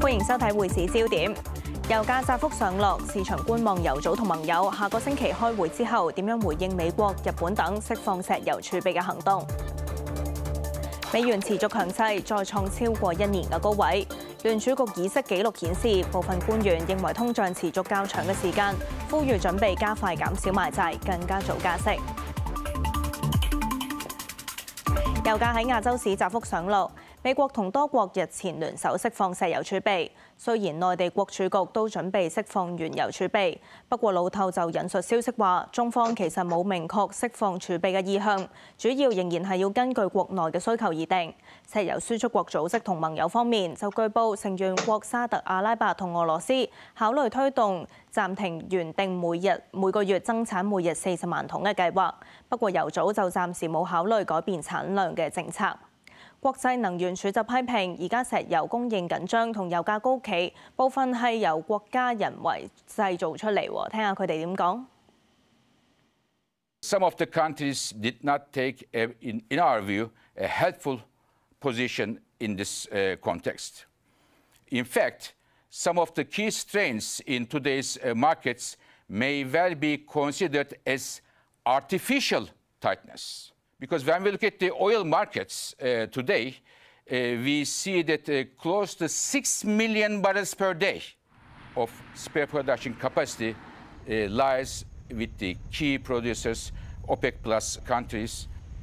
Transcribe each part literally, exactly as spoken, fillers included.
歡迎收睇匯市焦點。油價窄幅上落，市場觀望油組同盟友下個星期開會之後點樣回應美國、日本等釋放石油儲備嘅行動。美元持續強勢，再創超過一年嘅高位。聯儲局議息記錄顯示，部分官員認為通脹持續較長嘅時間，呼籲準備加快減少買債，更加早加息。油價喺亞洲市窄幅上落。美國同多國日前聯手釋放石油儲備，雖然內地國儲局都準備釋放原油儲備，不過路透就引述消息話，中方其實冇明確釋放儲備嘅意向，主要仍然係要根據國內嘅需求而定。石油輸出國組織同盟友方面就據報成員國沙特阿拉伯同俄羅斯考慮推動暫停原定每日每個月增產每日四十萬桶嘅計劃，不過油組就暫時冇考慮改變產量嘅政策。國際能源署就批評，而家石油供應緊張同油價高企，部分係由國家人為製造出嚟。聽下佢哋點講。 Some of the countries did not take, a, in, in our view, a helpful position in this uh, context. In fact, some of the key strengths in today's uh, markets may well be considered as artificial tightness. Because when we look at the oil markets uh, today, uh, we see that uh, close to six million barrels per day of spare production capacity uh, lies with the key producers, OPEC plus countries.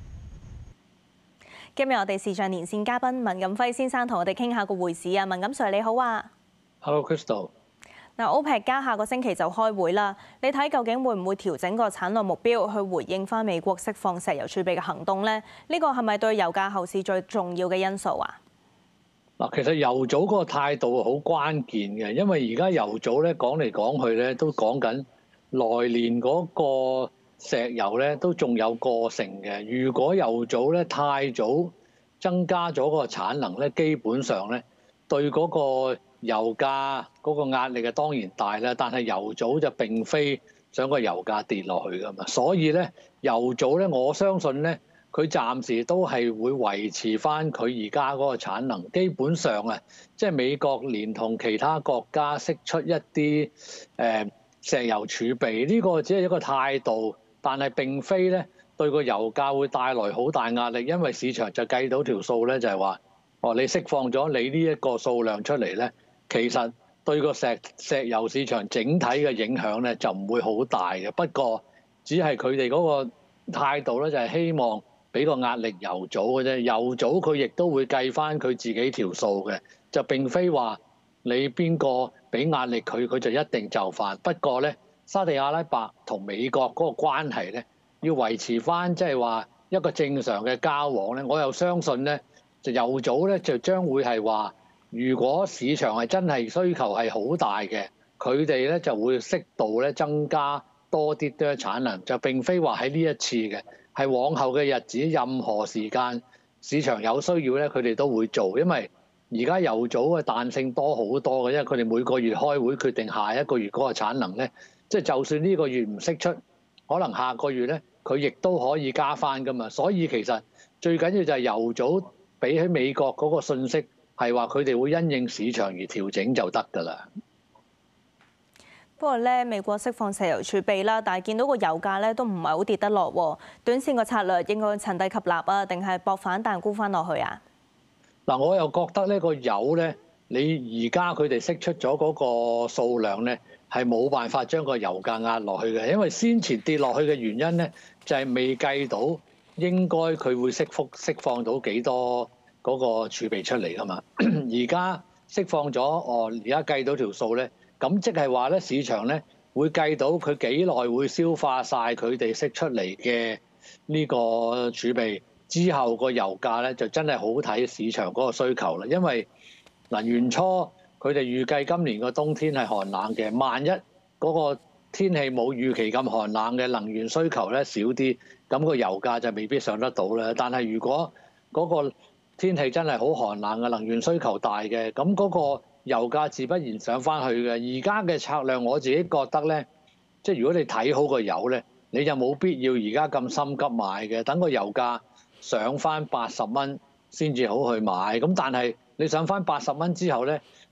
今日我哋視像連線嘉賓文錦輝先生同我哋傾下個匯市啊，文錦 Sir 你好啊。 Hello Crystal。 嗱，OPEC 加下個星期就開會啦，你睇究竟會唔會調整個產量目標去回應翻美國釋放石油儲備嘅行動咧？呢個係咪對油價後市最重要嘅因素啊？ 嗱，其實油組嗰個態度好關鍵嘅，因為而家油組咧講嚟講去咧都講緊來年嗰個石油咧都仲有過剩嘅。如果油組咧太早增加咗個產能咧，基本上咧對嗰個油價嗰個壓力嘅當然大啦，但係油組就並非想個油價跌落去噶嘛，所以咧油組咧我相信咧佢暫時都係會維持翻佢而家嗰個產能，基本上啊，即係美國連同其他國家釋出一啲誒石油儲備，呢個只係一個態度，但係並非咧對個油價會帶來好大壓力，因為市場就計到條數咧，就係話哦，你釋放咗你呢一個數量出嚟咧。其實對個石石油市場整體嘅影響咧就唔會好大嘅，不過只係佢哋嗰個態度咧就係希望俾個壓力油組嘅啫。油組佢亦都會計翻佢自己條數嘅，就並非話你邊個俾壓力佢，佢就一定就範。不過咧，沙地阿拉伯同美國嗰個關係咧要維持翻，即係話一個正常嘅交往咧，我又相信咧就油組咧就將會係話。如果市場係真係需求係好大嘅，佢哋咧就會適度咧增加多啲嘅產能，就並非話喺呢一次嘅，係往後嘅日子，任何時間市場有需要咧，佢哋都會做。因為而家油組嘅彈性多好多嘅，因為佢哋每個月開會決定下一個月嗰個產能咧，即係就算呢個月唔釋出，可能下個月咧佢亦都可以加翻噶嘛。所以其實最緊要就係油組比起美國嗰個信息。係話佢哋會因應市場而調整就得㗎啦。 不過咧，美國釋放石油儲備啦，但係見到個油價咧都唔係好跌得落喎。短線個策略應該趁低吸納啊，定係搏反彈沽翻落去啊？ 嗱，我又覺得呢個油咧，你而家佢哋釋出咗嗰個數量咧，係冇辦法將個油價壓落去嘅，因為先前跌落去嘅原因咧，就係未計到應該佢會釋復釋放到幾多。嗰個儲備出嚟㗎嘛，而家釋放咗，哦，而家計到條數咧，咁即係話咧，市場咧會計到佢幾耐會消化晒佢哋釋出嚟嘅呢個儲備，之後個油價咧就真係好睇市場嗰個需求啦。因為嗱，原初佢哋預計今年個冬天係寒冷嘅，萬一嗰個天氣冇預期咁寒冷嘅，能源需求咧少啲，咁個油價就未必上得到啦。但係如果嗰個天氣真係好寒冷嘅，能源需求大嘅，咁嗰個油價自不然上翻去嘅。而家嘅策略我自己覺得咧，即係如果你睇好個油咧，你就冇必要而家咁心急買嘅，等個油價上翻八十蚊先至好去買。咁但係你上翻八十蚊之後咧，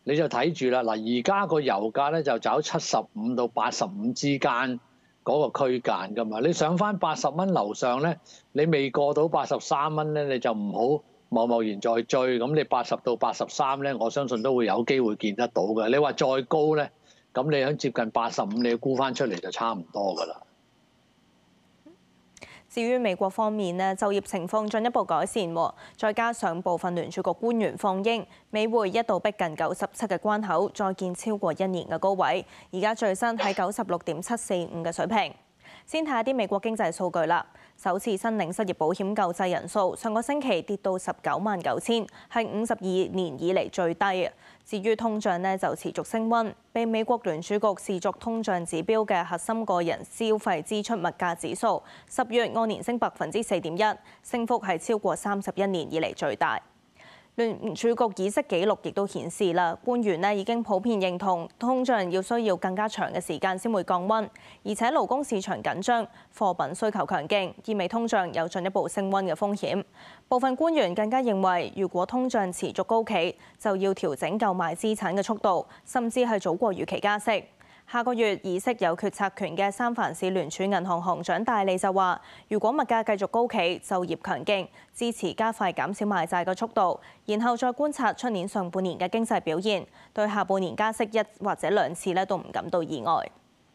你就睇住啦。嗱，而家個油價咧就走七十五到八十五之間嗰個區間㗎嘛。你上翻八十蚊樓上咧，你未過到八十三蚊咧，你就唔好貿貿然再追。咁你八十到八十三咧，我相信都會有機會見得到嘅。你話再高咧，咁你喺接近八十五，你要沽翻出嚟就差唔多㗎啦。 至於美國方面呢，就業情況進一步改善，再加上部分聯儲局官員放鷹，美匯一度逼近九十七嘅關口，再見超過一年嘅高位，而家最新喺九十六點七四五嘅水平。先睇下啲美國經濟數據啦。首次申領失業保險救濟人數上個星期跌到十九萬九千，係五十二年以嚟最低。至於通脹呢，就持續升溫，被美國聯儲局視作通脹指標嘅核心個人消費支出物價指數，十月按年升百分之四點一，升幅係超過三十一年以嚟最大。聯儲局議息記錄亦都顯示啦，官員呢已經普遍認同通脹要需要更加長嘅時間先會降溫，而且勞工市場緊張，貨品需求強勁，意味通脹有進一步升溫嘅風險。部分官員更加認為，如果通脹持續高企，就要調整購買資產嘅速度，甚至係早過預期加息。下個月議息有決策權嘅三藩市聯儲銀行行長戴利就話，如果物價繼續高企，就業強勁，支持加快減少買債嘅速度，然後再觀察出年上半年嘅經濟表現，對下半年加息一或者兩次咧都唔感到意外。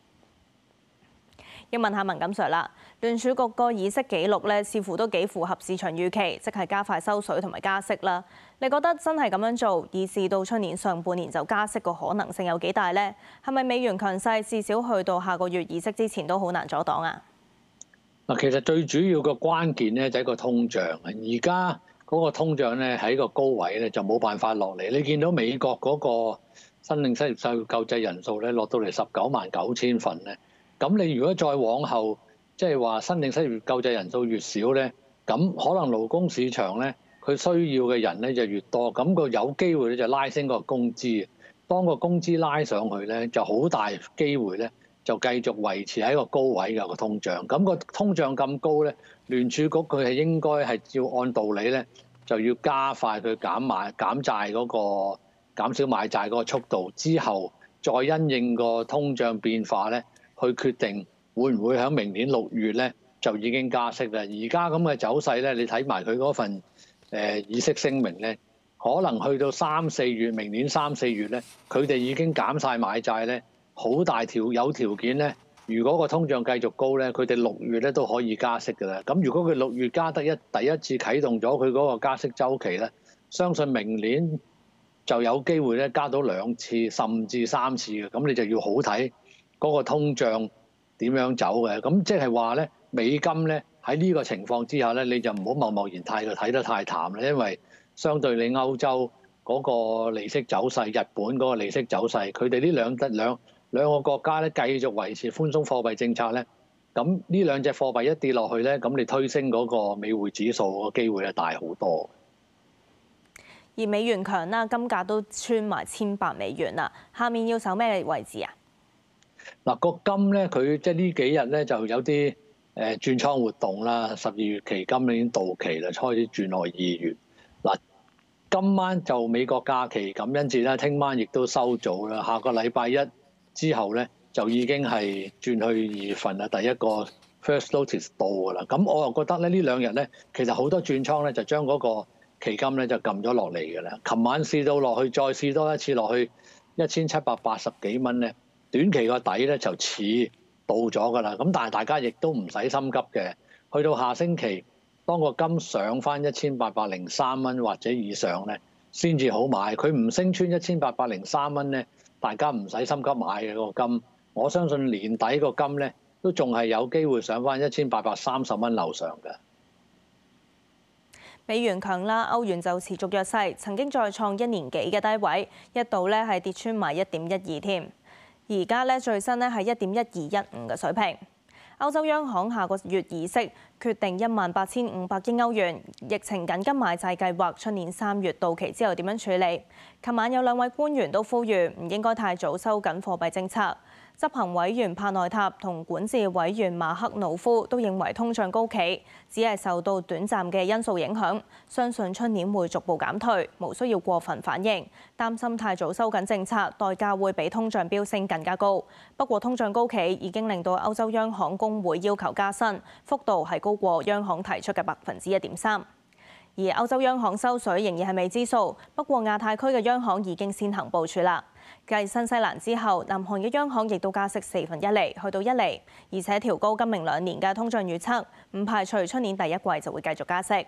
要問下文錦 Sir 啦，聯儲局個議息記錄咧，似乎都幾符合市場預期，即係加快收水同埋加息啦。你覺得真係咁樣做，以至到出年上半年就加息個可能性有幾大呢？係咪美元強勢，至少去到下個月議息之前都好難阻擋啊？ 嗱，其實最主要個關鍵咧就係個通脹啊！而家嗰個通脹咧喺個高位咧就冇辦法落嚟。你見到美國嗰個申領失業救濟人數咧落到嚟十九萬九千份咧。咁你如果再往後，即係話申領失業救濟人數越少咧，咁可能勞工市場咧，佢需要嘅人咧就越多，咁個有機會咧就拉升個工資。當個工資拉上去咧，就好大機會咧就繼續維持喺個高位嘅個通脹。咁個通脹咁高咧，聯儲局佢係應該係照按道理咧，就要加快佢減買減債嗰個減少買債嗰個速度，之後再因應個通脹變化咧。去決定會唔會喺明年六月咧就已經加息啦。而家咁嘅走勢咧，你睇埋佢嗰份誒議息聲明咧，可能去到三四月，明年三四月咧，佢哋已經減晒買債咧，好大條有條件咧。如果個通脹繼續高咧，佢哋六月咧都可以加息㗎啦。咁如果佢六月加得一第一次啟動咗佢嗰個加息週期咧，相信明年就有機會咧加到兩次甚至三次嘅。咁你就要好睇嗰個通脹點樣走嘅。咁即係話咧，美金咧喺呢個情況之下咧，你就唔好貿貿然太過睇得太淡啦，因為相對你歐洲嗰個利息走勢、日本嗰個利息走勢，佢哋呢兩得兩兩個國家咧繼續維持寬鬆貨幣政策咧，咁呢兩隻貨幣一跌落去咧，咁你推升嗰個美匯指數個機會咧大好多。 而美元強啦，金價都穿埋千八美元啦，下面要守咩位置啊？ 嗱，個金咧，佢即係呢幾日咧就有啲誒轉倉活動啦。十二月期金已經到期啦，開始轉落二月。嗱，今晚就美國假期感恩節啦，聽晚亦都收早啦。下個禮拜一之後咧，就已經係轉去二月份啦，第一個 first notice 到㗎啦。咁我又覺得咧，呢兩日咧，其實好多轉倉咧就將嗰個期金咧就撳咗落嚟㗎啦。琴晚試到落去，再試多一次落去一千七百八十幾蚊咧。短期個底咧就似到咗㗎啦，咁但係大家亦都唔使心急嘅。去到下星期，當個金上翻一千八百零三蚊或者以上咧，先至好買。佢唔升穿一千八百零三蚊咧，大家唔使心急買嘅個金。我相信年底個金咧都仲係有機會上翻一千八百三十蚊樓上嘅。 美元強啦，歐元就持續弱勢，曾經再創一年幾嘅低位，一度咧係跌穿埋一點一二添。而家咧最新咧係一點一二一五嘅水平。歐洲央行下個月議息決定一萬八千五百億歐元疫情緊急買債計劃，出年三月到期之後點樣處理？琴晚有兩位官員都呼籲唔應該太早收緊貨幣政策。 執行委員帕內塔同管治委員馬克努夫都認為通脹高企，只係受到短暫嘅因素影響，相信出年會逐步減退，無需要過分反應。擔心太早收緊政策，代價會比通脹飆升更加高。不過通脹高企已經令到歐洲央行工會要求加薪，幅度係高過央行提出嘅百分之一點三。而歐洲央行收水仍然係未知數，不過亞太區嘅央行已經先行部署啦。繼新西蘭之後，南韓嘅央行亦都加息四分一厘，去到一厘，而且調高今明兩年嘅通脹預測，唔排除出年第一季就會繼續加息。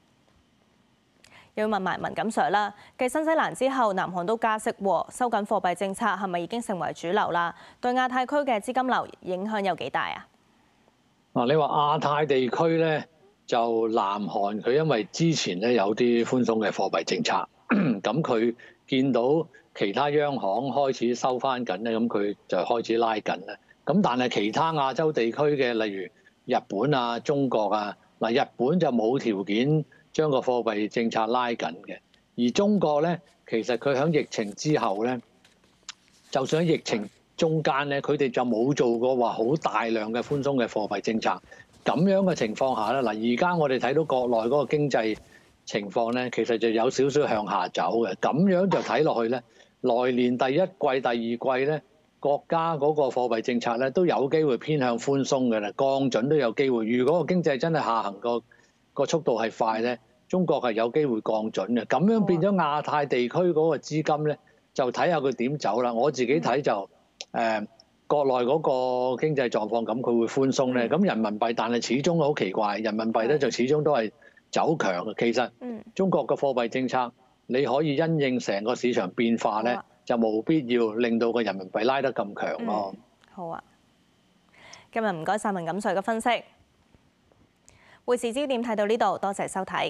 又要問埋文錦 Sir 啦，繼新西蘭之後，南韓都加息喎，收緊貨幣政策係咪已經成為主流啦？對亞太區嘅資金流影響有幾大啊？ 嗱，你話亞太地區咧？就南韓佢因為之前咧有啲寬鬆嘅貨幣政策，咁佢見到其他央行開始收翻緊咧，咁佢就開始拉緊啦。咁但係其他亞洲地區嘅，例如日本啊、中國啊，嗱日本就冇條件將個貨幣政策拉緊嘅，而中國咧其實佢喺疫情之後咧，就算喺疫情中間咧，佢哋就冇做過話好大量嘅寬鬆嘅貨幣政策。咁樣嘅情況下咧，嗱而家我哋睇到國內嗰個經濟情況咧，其實就有少少向下走嘅。咁樣就睇落去咧，來年第一季、第二季咧，國家嗰個貨幣政策咧都有機會偏向寬鬆嘅啦，降準都有機會。如果個經濟真係下行個個速度係快咧，中國係有機會降準嘅。咁樣變咗亞太地區嗰個資金咧，就睇下佢點走啦。我自己睇就誒。呃國內嗰個經濟狀況咁，佢會寬鬆咧。咁人民幣，但係始終好奇怪，人民幣咧就始終都係走強嘅。其實中國嘅貨幣政策，你可以因應成個市場變化咧，就冇必要令到個人民幣拉得咁強咯。 好啊，今日唔該晒文錦Sir嘅分析。匯市焦點睇到呢度，多謝收睇。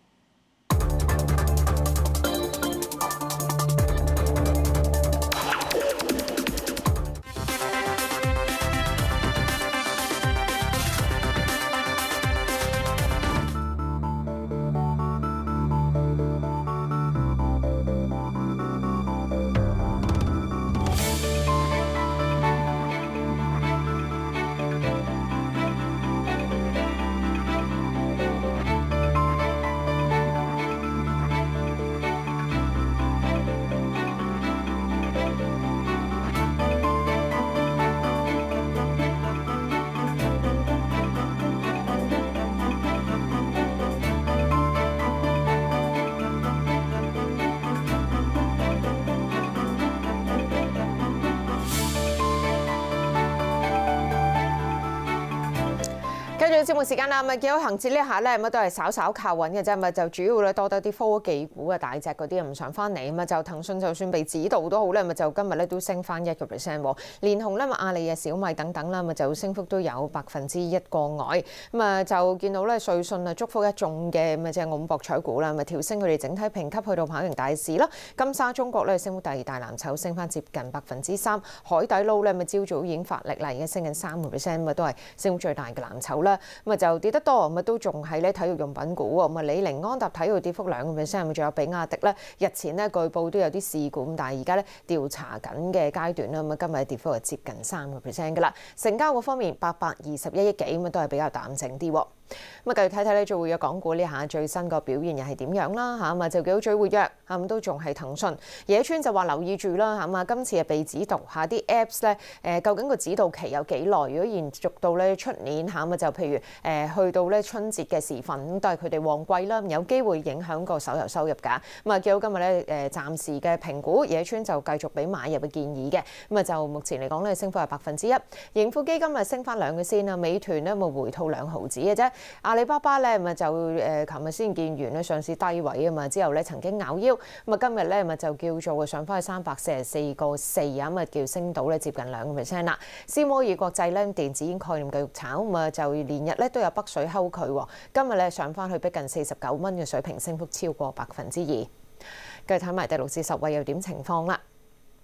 繼續節目時間啦，咪見到恆指呢下咧，乜都係稍稍靠穩嘅啫，咪就主要咧多得啲科技股啊、大隻嗰啲唔上翻嚟，咁啊就騰訊就算被指導都好咧，咪就今日咧都升翻一個 percent 喎，連同咧咪阿里啊、小米等等啦，咪就升幅都有百分之一個外，咁啊就見到咧瑞信啊祝福一眾嘅咪即係澳門博彩股啦，咪調升佢哋整體評級去到跑贏大市啦。金沙中國咧升幅第二大藍籌，升翻接近百分之三。海底撈咧咪朝早已經發力啦，而家升緊三個 percent， 咁啊都係升幅最大嘅藍籌啦。咁啊就跌得多，咁啊都仲係咧體育用品股喎。咁啊李寧、安踏體育跌幅兩個 percent， 咁仲有比亞迪咧，日前咧據報都有啲事故，咁但係而家咧調查緊嘅階段啦。咁啊今日跌幅係接近三個 percent 㗎啦。成交嗰方面八百二十一億幾，咁啊都係比較淡靜啲。咁啊繼續睇睇咧最活躍港股呢下最新個表現又係點樣啦嚇？咁啊就幾好最活躍嚇，咁都仲係騰訊。野村就話留意住啦嚇，咁啊今次係被指導下啲 Apps 咧誒，究竟個指導期有幾耐？如果延續到咧出年嚇，咁啊就譬如誒去到咧春節嘅時分，咁都係佢哋旺季啦，有機會影響個手遊收入㗎。咁啊見到今日咧誒暫時嘅評估，野村就繼續俾買入嘅建議嘅。咁啊就目前嚟講咧升幅係百分之一，盈富基金啊升翻兩個先啦，美團咧咪回吐兩毫子嘅啫。阿里巴巴咧咪就誒琴日先見完咧上市低位啊嘛，之後咧曾經咬腰，咁啊今日咧咪就叫做上翻去三百四十四個四啊，咁啊叫升到咧接近兩個 percent 啦。斯摩爾國際咧電子煙概念繼續炒，咁啊就連日咧都有北水溝佢，今日咧上翻去逼近四十九蚊嘅水平，升幅超過百分之二。繼續睇埋第六至十位又點情況啦。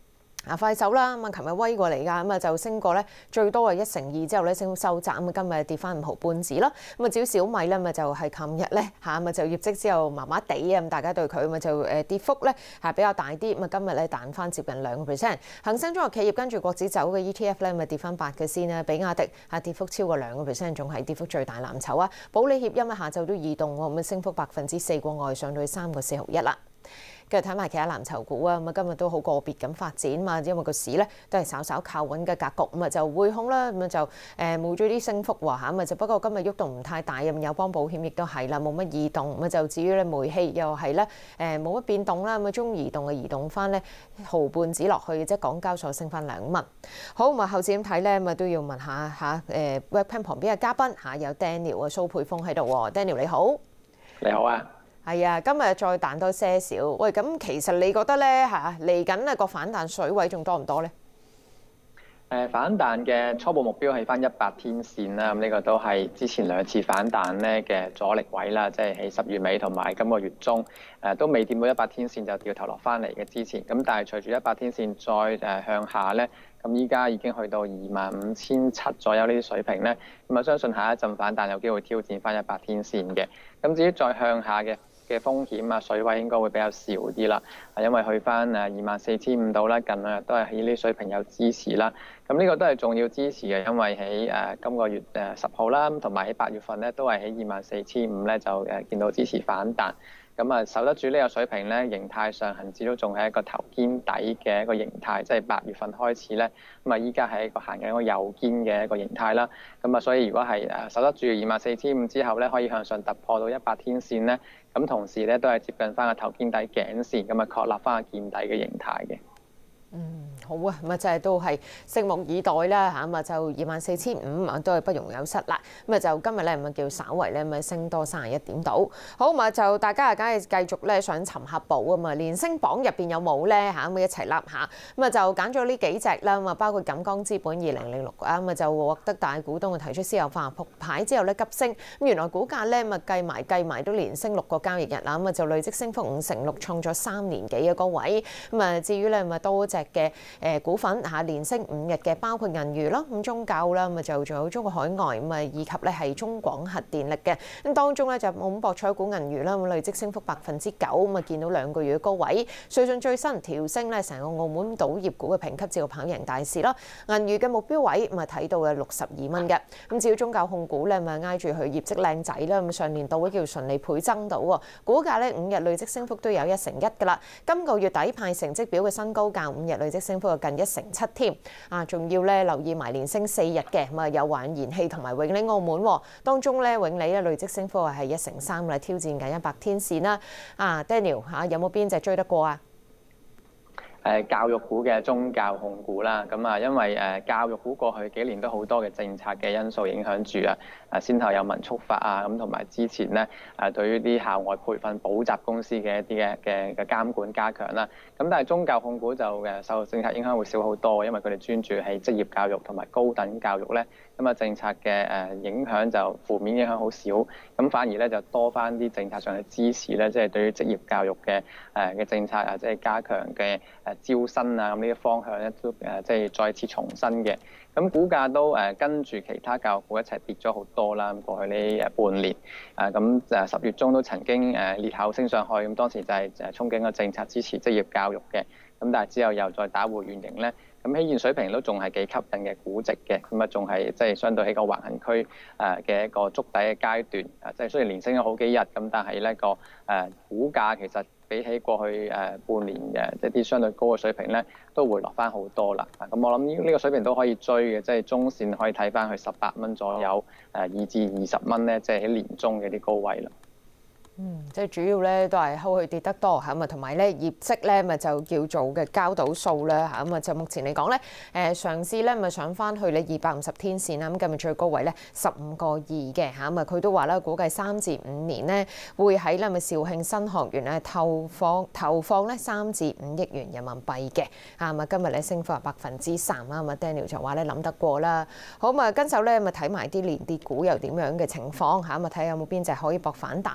啊，快手啦，咁啊，琴日威過嚟㗎，咁啊就升過咧，最多係一成二之後咧，升幅收窄，咁啊今日跌翻五毫半子啦。咁啊至於小米咧，咪就係琴日咧嚇，咁啊就業績之後麻麻地啊，咁大家對佢咪就誒跌幅咧係比較大啲，咁啊今日咧彈翻接近兩個 percent。恒生中國企業跟住國指走嘅 E T F 咧，咪跌翻八嘅先啦。比亞迪嚇跌幅超過兩個 percent， 仲係跌幅最大藍籌啊。保利協鑫啊下晝都異動喎，咁啊升幅百分之四個外，上到去三個四毫一啦。跟住睇埋其他藍籌股啊，咁啊今日都好個別咁發展嘛，因為個市咧都係稍稍靠穩嘅格局，咁啊就匯控啦，咁啊就誒冇咗啲升幅喎嚇，咁啊就不過今日喐動唔太大，咁友邦保險亦都係啦，冇乜異動，咁啊就至於咧煤氣又係咧誒冇乜變動啦，咁啊中移動嘅移動翻咧毫半子落去，即係港交所升翻兩蚊。好，咁啊後市點睇咧？咁啊都要問下嚇誒 Webcam 旁邊嘅嘉賓嚇，有 Daniel 啊蘇沛豐喺度喎 ，Daniel 你好。 你好啊。 係啊，今日再彈多些少。喂，咁其實你覺得咧嚇嚟緊啊個反彈水位仲多唔多咧？ 誒反彈嘅初步目標係翻一百天線啦，咁呢個都係之前兩次反彈咧嘅阻力位啦，即係喺十月尾同埋今個月中誒都未掂到一百天線就掉頭落翻嚟嘅之前。咁但係隨住一百天線再誒向下咧，咁依家已經去到二萬五千七左右呢啲水平咧，咁啊相信下一陣反彈有機會挑戰翻一百天線嘅。咁至於再向下嘅嘅風險啊，水位應該會比較少啲啦，因為去翻誒二萬四千五度啦，近兩日都係喺呢啲水平有支持啦。咁呢個都係重要支持嘅，因為喺誒今個月誒十號啦，同埋喺八月份咧都係喺二萬四千五咧就誒見到支持反彈。咁啊守得住呢個水平咧，形態上恆指都仲係一個頭肩底嘅一個形態，即係八月份開始咧，咁啊依家係一個行緊一個右肩嘅一個形態啦。咁啊所以如果係誒守得住二萬四千五之後咧，可以向上突破到一百天線咧，咁同時咧都係接近翻個頭肩底頸線，咁啊確立翻個見底嘅形態嘅。 嗯，好啊，咁啊就係都係拭目以待啦嚇，咁啊就二萬四千五啊都係不容有失啦。咁啊就今日咧咁啊叫稍為咧咁啊升多三十一點度。好，咁啊就大家啊梗係繼續咧想尋下寶啊嘛，連升榜入邊有冇咧嚇？咁啊一齊笠下。咁啊就揀咗呢幾隻啦，咁啊包括錦江資本二零零六啊，咁啊就獲得大股東嘅提出私有化復牌之後咧急升，咁原來股價咧咁啊計埋計埋都連升六個交易日啦，咁啊就累積升幅五成六，創咗三年幾嘅高位。咁啊至於咧咁啊多隻嘅誒股份嚇連升五日嘅，包括銀娛啦、咁中教啦，咁啊就仲有中國海外咁啊，以及咧係中廣核電力嘅。咁當中咧就澳門博彩股銀娛啦，咁累積升幅百分之九，咁啊見到兩個月嘅高位。瑞信最新調升咧成個澳門賭業股嘅評級，照跑贏大市啦。銀娛嘅目標位咁啊睇到嘅六十二蚊嘅。咁至於中教控股咧，咪挨住佢業績靚仔啦，咁上年度咧叫順利倍增到喎，股價咧五日累積升幅都有一成一㗎啦。今個月底派成績表嘅新高價，五日累積升幅近一成七添，啊，仲要咧留意埋連升四日嘅，咁啊有華潤燃氣同埋永利澳門喎，當中咧永利咧累積升幅係一成三啦，挑戰緊一百天線啦。啊 ，Daniel 嚇有冇邊隻追得過啊？ 誒教育股嘅中教控股啦，咁啊，因為誒教育股過去幾年都好多嘅政策嘅因素影響住啊，誒先後有民促法啊，咁同埋之前咧誒對於啲校外培訓補習公司嘅一啲嘅嘅嘅監管加強啦，咁但係中教控股就誒受政策影響會少好多，因為佢哋專注喺職業教育同埋高等教育咧，咁啊政策嘅誒影響就負面影響好少，咁反而咧就多翻啲政策上嘅支持咧，即係對於職業教育嘅誒嘅政策啊，即係加強嘅誒招生啊，咁呢啲方向咧都誒即係再次重申嘅。咁股價都誒跟住其他教育股一齊跌咗好多啦。過去呢誒半年誒咁誒十月中都曾經誒裂口升上去，咁當時就係誒憧憬個政策支持職業教育嘅。咁但係之後又再打回原形咧。咁喺現水平都仲係幾吸引嘅估值嘅，咁啊仲係即係相對喺個橫行區誒嘅一個築底嘅階段。啊，即係雖然連升咗好幾日，咁但係呢個誒股價其實比起過去誒半年嘅即係啲相對高嘅水平咧，都回落翻好多啦。咁我諗呢個水平都可以追嘅，即係中線可以睇翻去十八蚊左右，誒二至二十蚊咧，即係喺年中嘅啲高位啦。 嗯，即係主要咧都係睺佢跌得多嚇，咁啊同埋咧業績咧咪就叫做嘅交到數啦嚇，咁啊就目前嚟講咧誒嘗試咧咪上翻去咧二百五十天線啦，咁今日最高位咧十五個二嘅嚇，咁啊佢都話咧估計三至五年咧會喺咧咪肇慶新學園咧投放投放咧三至五億元人民幣嘅嚇，咁啊今日咧升幅係百分之三啊，咁啊 Daniel 就話咧諗得過啦。好，咁啊跟手咧咪睇埋啲連跌股又點樣嘅情況嚇，咁啊睇下有冇邊隻可以搏反彈咯。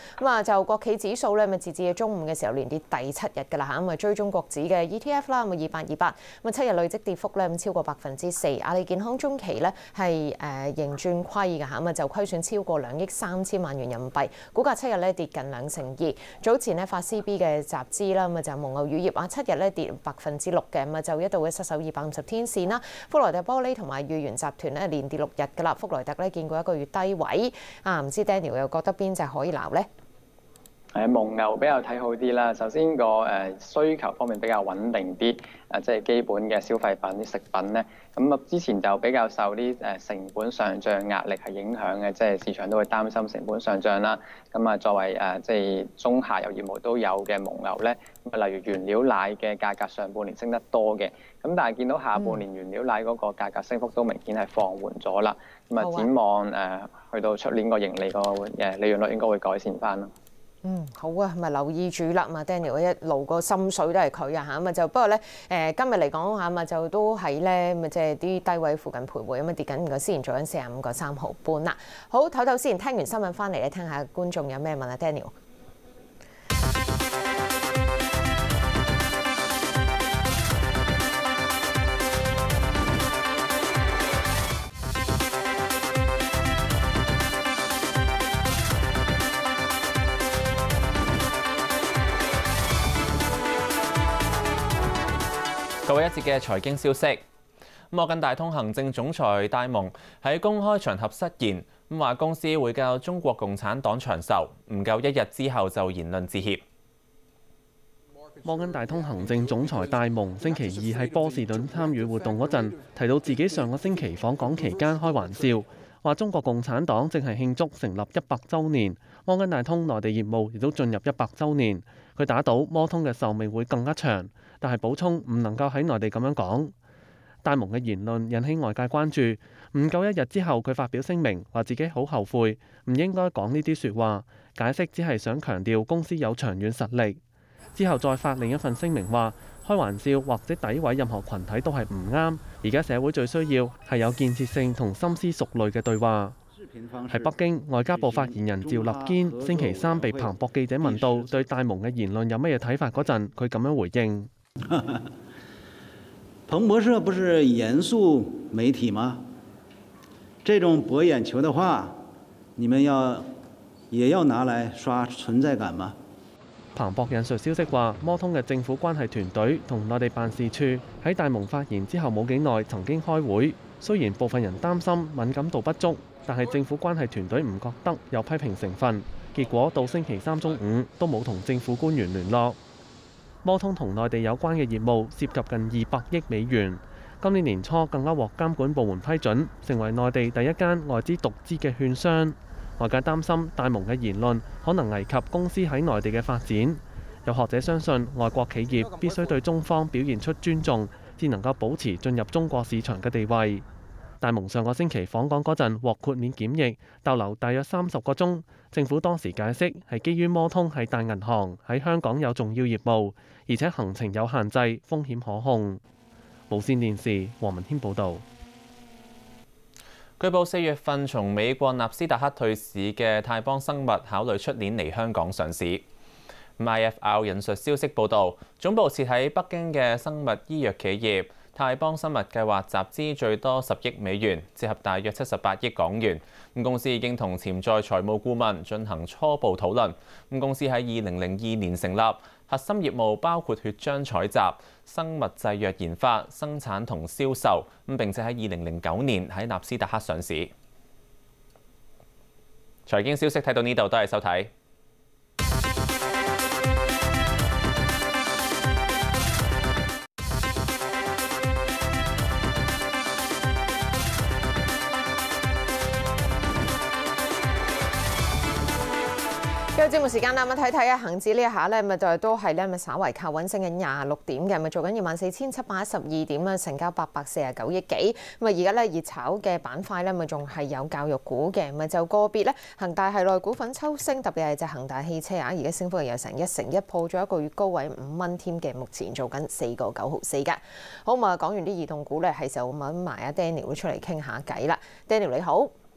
咁啊，就國企指數咧，咪截至中午嘅時候連跌第七日㗎啦嚇，咁啊追蹤國指嘅 E T F 啦，咁啊二八二八，咁啊七日累積跌幅咧咁超過百分之四。阿里健康中期咧係誒盈轉虧㗎嚇，咁啊就虧損超過兩億三千萬元人民幣，股價七日咧跌近兩成二。早前咧發 C B 嘅集資啦，咁啊就蒙牛乳業啊七日咧跌百分之六嘅，咁啊就一度嘅失守二百五十天線啦。福萊特玻璃同埋裕元集團咧連跌六日㗎啦，福萊特咧見過一個月低位啊，唔知 Daniel 又覺得邊隻可以撈咧？ 誒蒙牛比較睇好啲啦。首先個誒需求方面比較穩定啲，誒即係基本嘅消費品、啲食品咧。咁啊之前就比較受啲誒成本上漲壓力係影響嘅，即係市場都會擔心成本上漲啦。咁啊作為誒即係中下游業務都有嘅蒙牛咧，咁啊例如原料奶嘅價格上半年升得多嘅，咁但係見到下半年原料奶嗰個價格升幅都明顯係放緩咗啦。咁啊展望誒去到出年個盈利個誒利潤率應該會改善翻咯。 嗯，好啊，咪留意住啦。嘛 Daniel 一路個心水都係佢啊嚇，咁啊就不過咧誒今日嚟講嚇，咪就都喺咧咪即係啲低位附近徘徊，咁啊跌緊個先做緊四十五個三毫半啦。好，唞唞先，聽完新聞翻嚟咧，聽下觀眾有咩問啊 Daniel。 各位一節嘅財經消息，摩根大通行政總裁戴蒙喺公開場合失言，咁話公司會較中國共產黨長壽，唔夠一日之後就言論致歉。 摩根大通行政總裁戴蒙星期二喺波士頓參與活動嗰陣，提到自己上個星期訪港期間開玩笑，話中國共產黨正係慶祝成立一百週年，摩根大通內地業務亦都進入一百週年。佢打賭摩通嘅壽命會更加長，但係補充唔能夠喺內地咁樣講。戴蒙嘅言論引起外界關注，唔夠一日之後佢發表聲明，話自己好後悔，唔應該講呢啲説話，解釋只係想強調公司有長遠實力。之後再發另一份聲明話，開玩笑或者詆毀任何群體都係唔啱，而家社會最需要係有建設性同深思熟慮嘅對話。喺北京，外交部發言人趙立堅星期三被彭博記者問到對戴蒙嘅言論有乜嘢睇法嗰陣，佢咁樣回應： 彭博社不是嚴肅媒體嗎？這種博眼球的話，你們要也要拿來刷存在感嗎？ 彭博引述消息話，摩通嘅政府關係團隊同內地辦事處喺戴蒙發言之後冇幾耐曾經開會，雖然部分人擔心敏感度不足，但係政府關係團隊唔覺得有批評成分，結果到星期三中午都冇同政府官員聯絡。摩通同內地有關嘅業務涉及近二百億美元，今年年初更加獲監管部門批准，成為內地第一間外資獨資嘅券商。外界擔心戴蒙嘅言論可能危及公司喺內地嘅發展。有學者相信，外國企業必須對中方表現出尊重，至能夠保持進入中國市場嘅地位。戴蒙上個星期訪港嗰陣獲豁免檢疫，逗留大約三十個鐘。政府當時解釋係基於摩通係大銀行，喺香港有重要業務，而且行程有限制，風險可控。無線電視黃文軒報導。 據報四月份從美國納斯達克退市嘅泰邦生物考慮出年嚟香港上市。I F R 引述消息報導，總部設喺北京嘅生物醫藥企業泰邦生物計劃集資最多十億美元，折合大約七十八億港元。咁公司已經同潛在財務顧問進行初步討論。咁公司喺二零零二年成立，核心業務包括血漿採集、生物製藥研發、生產同銷售。咁並且喺二零零九年喺納斯達克上市。財經消息睇到呢度，多謝收睇。 有節目時間啦，咁睇睇啊，恆指呢一下咧，咪就都係咧，咪稍為靠穩升緊廿六點嘅，咪做緊二萬四千七百一十二點啦，成交八百四十九億幾。咁啊，而家咧熱炒嘅板塊咧，咪仲係有教育股嘅，咪就個別咧，恒大系內股份抽升，特別係隻恒大汽車啊，而家升幅係有成一成一，破咗一個月高位五蚊添嘅，目前做緊四個九毫四㗎。好，咁啊，講完啲移動股咧，係時候揾埋阿 Daniel 出嚟傾下偈啦。Daniel 你好。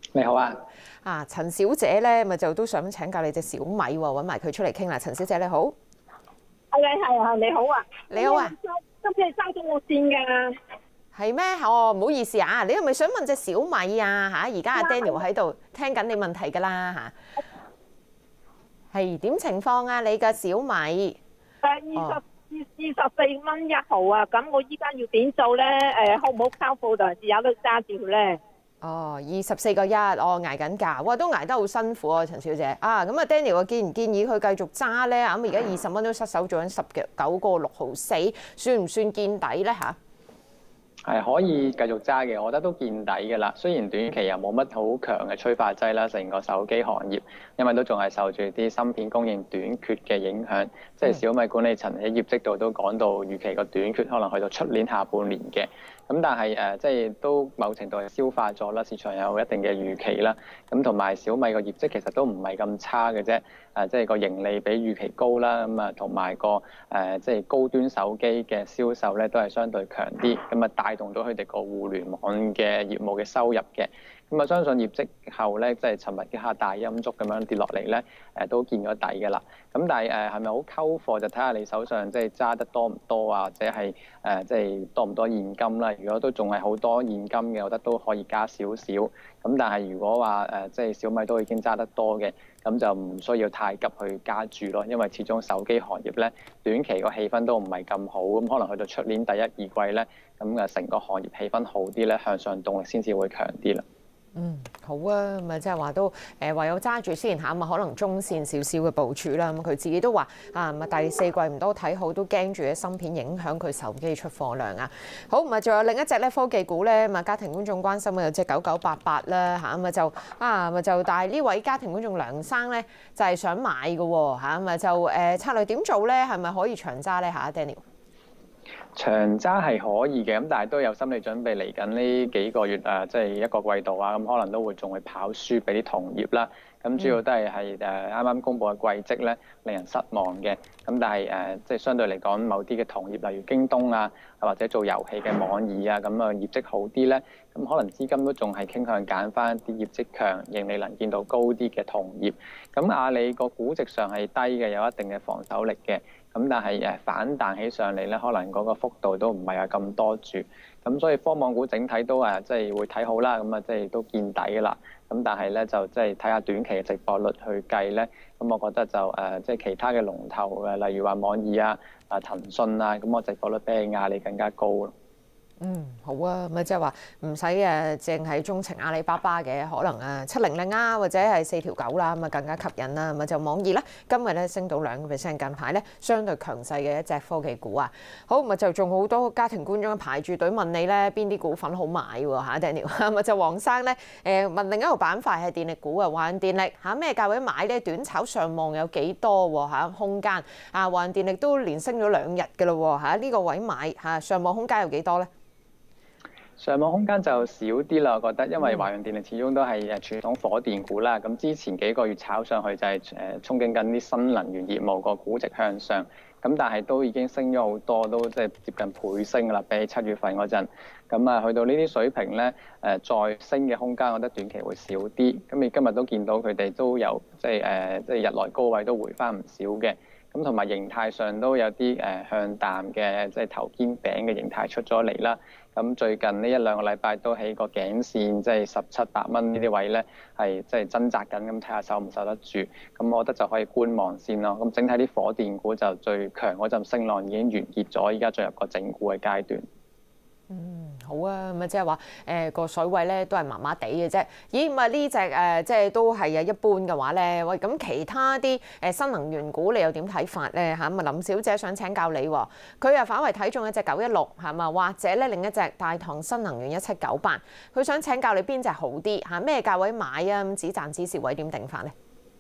你好啊， 啊陳小姐咧，咪就都想請教你隻小米喎，揾埋佢出嚟傾啦。陳小姐你好， 係啊係啊，你好啊， 你好啊， 今次係收咗我線㗎。 係咩？哦，唔好意思啊，你係咪想問隻小米啊？嚇，而家阿 Daniel 喺度聽緊你問題㗎啦嚇。係點情況啊？你嘅小米？ 誒二十二二十四蚊一毫啊！咁我依家要點做咧？誒好唔好溝貨定係有得揸住咧？ 哦，二十四個一，哦捱緊價，哇都捱得好辛苦啊，陳小姐啊，咁啊 Daniel 啊建唔建議佢繼續揸咧？咁而家二十蚊都失手做緊十九個六毫四，算唔算見底咧嚇？ 係可以繼續揸嘅，我覺得都見底嘅啦。雖然短期又冇乜好強嘅催化劑啦，成個手機行業，因為都仲係受住啲芯片供應短缺嘅影響。即係小米管理層喺業績度都講到預期個短缺可能去到出年下半年嘅。咁但係誒、呃，即係都某程度係消化咗啦，市場有一定嘅預期啦。咁同埋小米個業績其實都唔係咁差嘅啫。誒、呃，即係個盈利比預期高啦。咁啊，同埋個誒、呃，即係高端手機嘅銷售咧，都係相對強啲。咁啊，帶動到佢哋個互聯網嘅業務嘅收入嘅。咁啊，相信業績後咧，即係尋日嘅下大陰燭咁樣跌落嚟咧，誒都見咗底嘅啦。咁但係誒係咪好溝貨就睇下你手上即係揸得多唔多啊，或者係誒即係多唔多現金啦。如果都仲係好多現金嘅，我覺得都可以加少少。咁但係如果話誒即係小米都已經揸得多嘅，咁就唔需要太急去加注咯，因為始終手機行業咧短期個氣氛都唔係咁好，咁可能去到出年第一二季咧，咁誒成個行業氣氛好啲咧，向上動力先至會強啲啦。 嗯，好啊，咪即係話都誒唯有揸住先嚇，咁啊可能中線少少嘅部署啦。咁佢自己都話啊，咪第四季唔多睇好，都驚住嘅芯片影響佢手機出貨量啊。好，咪仲有另一隻咧科技股咧，咁啊家庭觀眾關心嘅有隻九九八八啦嚇，咁啊就啊咪就，但係呢位家庭觀眾梁生咧就係想買嘅喎嚇，咁啊就誒策略點做咧？係咪可以長揸咧嚇 Daniel？ 長揸係可以嘅，咁但係都有心理準備嚟緊呢幾個月啊，即係一個季度啊，咁可能都會仲會跑輸俾啲同業啦。咁主要都係係誒啱啱公布嘅季績咧，令人失望嘅。咁但係誒即係相對嚟講，某啲嘅同業，例如京東啊，或者做遊戲嘅網易啊，咁啊業績好啲咧，咁可能資金都仲係傾向揀翻啲業績強、盈利能見度高啲嘅同業。咁阿里個估值上係低嘅，有一定嘅防守力嘅。咁但係誒反彈起上嚟咧，可能嗰個幅度都唔係有咁多住，咁所以科網股整體都誒即係會睇好啦，咁啊即係都見底㗎啦。咁但係咧就即係睇下短期嘅值博率去計咧，咁我覺得就誒即係其他嘅龍頭誒，例如話網易啊、啊騰訊啊，咁我值博率比阿里更加高咯。 嗯，好啊，咪即係話唔使誒，淨係鍾情阿里巴巴嘅，可能誒七零零啊，或者係四條九啦，咁啊更加吸引啦。咪就網易啦，今日咧升到兩個 percent，近排咧相對強勢嘅一隻科技股啊。好，咪就仲好多家庭觀眾排住隊問你咧，邊啲股份好買喎嚇 Daniel？咪就黃生咧誒問另一個板塊係電力股啊，華潤電力嚇咩價位買咧？短炒上望有幾多喎嚇空間？啊，華潤電力都連升咗兩日嘅咯喎嚇，呢個位買嚇上望空間有幾多咧？ 上網空間就少啲啦，我覺得，因為華潤電力始終都係誒傳統火電股啦。咁之前幾個月炒上去就係誒憧憬緊啲新能源業務個估值向上，咁但係都已經升咗好多，都即係接近倍升噶啦，比起七月份嗰陣。咁啊，去到呢啲水平咧，誒再升嘅空間，我覺得短期會少啲。咁你今日都見到佢哋都有即係誒即係日內高位都回翻唔少嘅。咁同埋形態上都有啲誒向淡嘅，即係頭肩頂嘅形態出咗嚟啦。咁最近呢一兩個禮拜都喺個頸線，即係十七八蚊呢啲位咧，係即係掙扎緊，咁睇下守唔守得住。咁我覺得就可以觀望先咯。咁整體啲火電股就最強嗰陣升浪已經完結咗，依家進入個整固嘅階段。 嗯，好啊，咁啊即係話誒個水位咧都係麻麻地嘅啫。咦，咁啊呢隻誒即係都係啊一般嘅話咧，喂咁其他啲誒新能源股你又點睇法咧嚇？咁啊林小姐想請教你喎，佢又反為睇中一隻九一六係嘛，或者咧另一隻大唐新能源一七九八，佢想請教你邊隻好啲嚇？咩價位買啊？咁止賺止蝕位點定法咧？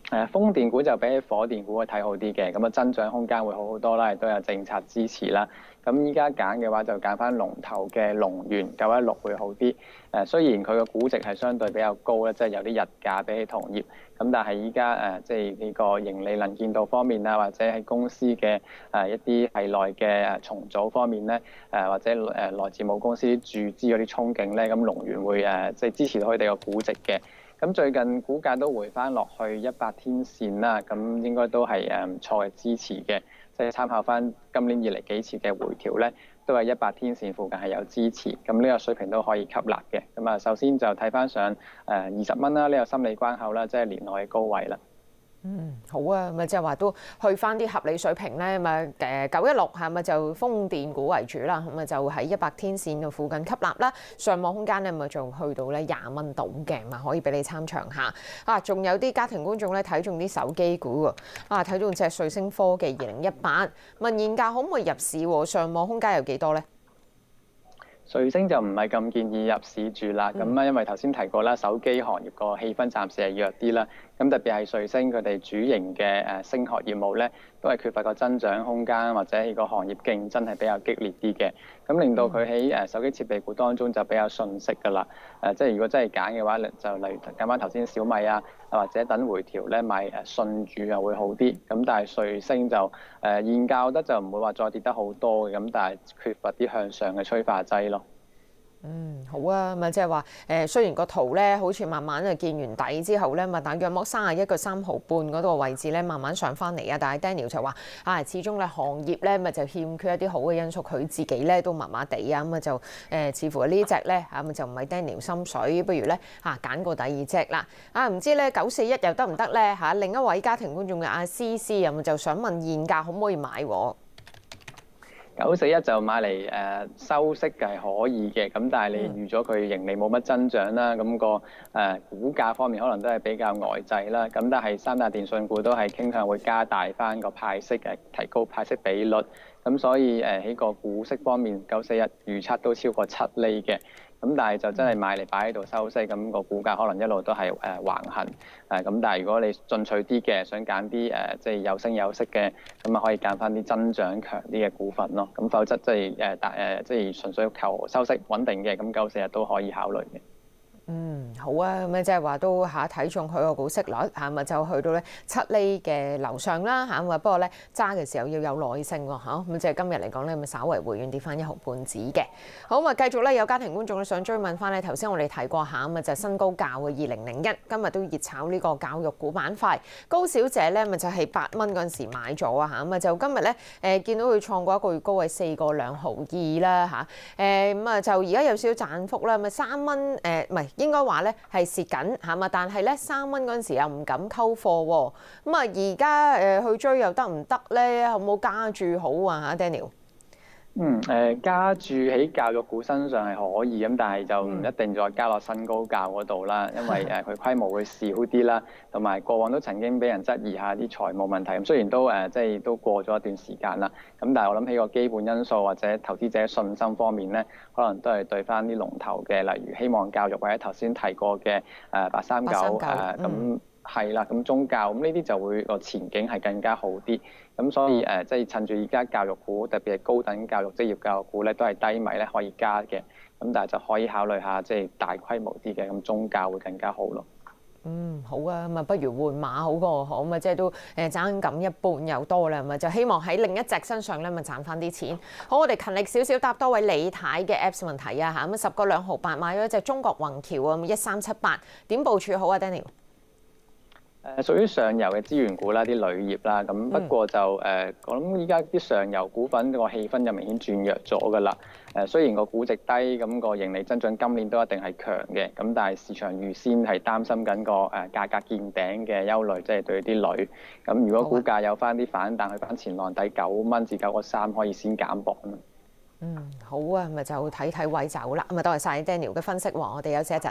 誒風電股就比起火電股會睇好啲嘅，咁啊增長空間會好好多啦，亦都有政策支持啦。咁依家揀嘅話就揀翻龍頭嘅龍源九一六會好啲。誒雖然佢個估值係相對比較高咧，即係有啲日價比起同業，咁但係依家誒即係呢個盈利能見度方面啊，或者喺公司嘅誒一啲系內嘅誒重組方面咧，誒或者誒來自母公司注資嗰啲憧憬咧，咁龍源會誒即係支持到佢哋個估值嘅。咁最近股價都回翻落去一百天線啦，咁應該都係誒唔錯嘅支持嘅，即係參考翻今年以嚟幾次嘅回調咧，都係一百天線附近係有支持，咁呢個水平都可以吸納嘅。咁啊，首先就睇翻上誒二十蚊啦，呢個心理關口啦，即係年內嘅高位啦。 嗯，好啊，咪即係話都去翻啲合理水平咧，咪誒九一六係咪就風電股為主啦，咁啊就喺一百天線嘅附近吸納啦，上網空間咧咪就去到咧廿蚊度嘅，咪可以俾你參詳下。啊，仲有啲家庭觀眾咧睇中啲手機股喎，啊睇中隻瑞聲科技二零一八，問現價可唔可以入市喎？上網空間有幾多咧？ 瑞聲就唔係咁建議入市住啦，咁啊、嗯、因為頭先提過啦，手機行業個氣氛暫時係弱啲啦，咁特別係瑞聲佢哋主營嘅誒聲學業務咧，都係缺乏個增長空間，或者係個行業競爭係比較激烈啲嘅，咁令到佢喺誒手機設備股當中就比較遜色㗎啦。誒即係如果真係揀嘅話，就例如揀翻頭先小米啊，或者等回調咧買誒信譽又會好啲。咁但係瑞聲就誒現價，我覺得就唔會話再跌得好多嘅，咁但係缺乏啲向上嘅催化劑咯。 嗯，好啊，咪即係話誒，雖然個圖咧好似慢慢啊見完底之後咧，咪大約摸三十一個三毫半嗰個位置咧，慢慢上翻嚟啊。但係 Daniel 就話啊，始終咧行業咧咪就欠缺一啲好嘅因素，佢自己咧都麻麻地啊，咁啊就誒、呃、似乎呢隻咧嚇咪就唔係 Daniel 心水，不如咧嚇揀個第二隻啦。啊，唔知咧九四一又得唔得咧嚇？另一位家庭觀眾嘅阿 C C 咁就想問現價可唔可以買喎？ 九四一就買嚟誒收息係可以嘅，咁但係你預咗佢盈利冇乜增長啦，咁、那個誒、呃、股價方面可能都係比較呆滯啦。咁但係三大電訊股都係傾向會加大翻個派息嘅，提高派息比率。咁所以誒喺個股息方面，九四一預測都超過七厘嘅。咁但係就真係買嚟擺喺度收息，咁、那個股價可能一路都係誒橫行。誒咁，但係如果你進取啲嘅，想揀啲誒即係有聲有色嘅，咁啊可以揀翻啲增長強啲嘅股份咯。咁否則即係誒大誒即係純粹求收息穩定嘅，咁九四日都可以考慮嘅。 嗯，好啊，咁即係話都嚇睇中佢個股息率嚇，咪就去到咧七厘嘅樓上啦嚇，咁啊不過咧揸嘅時候要有耐性喎嚇，咁即係今日嚟講咧，咪稍為回軟跌翻一毫半子嘅。好，咁啊繼續咧有家庭觀眾咧想追問翻咧，頭先我哋提過下咁啊就係新高教嘅二零零一，今日都熱炒呢個教育股板塊。高小姐咧咪就係八蚊嗰陣時買咗啊嚇，咁啊就今日咧誒見到佢創過一個月高位四個兩毫二啦嚇，誒咁啊就而家有少少賺幅啦，咪三蚊誒唔係。應該話咧係蝕緊嚇嘛，但係咧三蚊嗰陣時又唔敢溝貨喎，咁啊而家誒去追又得唔得咧？有冇加注好啊嚇 Daniel？ 嗯誒加注喺教育股身上係可以咁，但係就唔一定再加落新高價嗰度啦，因為誒佢規模會少啲啦，同埋過往都曾經俾人質疑下啲財務問題。咁雖然都誒即係都過咗一段時間啦，咁但係我諗起個基本因素或者投資者信心方面咧，可能都係對翻啲龍頭嘅，例如希望教育或者頭先提過嘅誒八三九誒咁係啦，咁中教咁呢啲就會個前景係更加好啲。咁所以誒，即係趁住而家教育股，特別係高等教育、職業教育股咧，都係低迷咧，可以加嘅。咁但係就可以考慮下，即係大規模啲嘅，咁中教會更加好咯。 嗯，好啊，咁啊不如換馬好過好，咁啊即係都誒爭咁一半又多啦，咁啊就希望喺另一隻身上咧，咪賺翻啲錢。好，我哋勤力少少答多位李太嘅 Apps 問題啊嚇，咁十個兩毫八買咗一隻中國宏橋啊，一三七八點部署好啊 Daniel？ 誒屬於上游嘅資源股啦，啲鋁業啦，咁不過就誒、嗯，我諗依家啲上游股份個氣氛就明顯轉弱咗㗎啦。誒雖然個估值低，咁個盈利增長今年都一定係強嘅，咁但係市場預先係擔心緊個誒價格見頂嘅憂慮，即係對啲鋁。咁如果股價有翻啲反彈，去翻前浪底九蚊至九個三，可以先減磅啦。 嗯，好啊，咪就睇睇位走啦。咁啊，多謝晒 Daniel 嘅分析喎，我哋休息一陣。